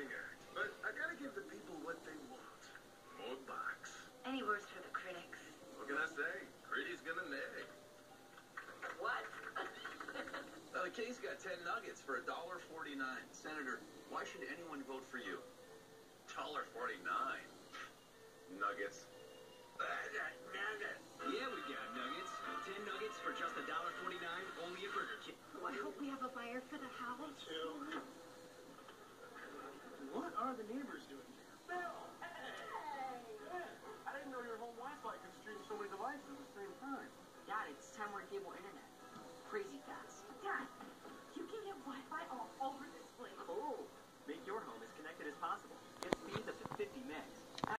balancing act. But I gotta give the people what they want. More box. Any words for the critics? What can I say? Pretty's gonna nag. What? The case got 10 nuggets for $1.49. Senator, why should anyone vote for you? $1.49. Nuggets.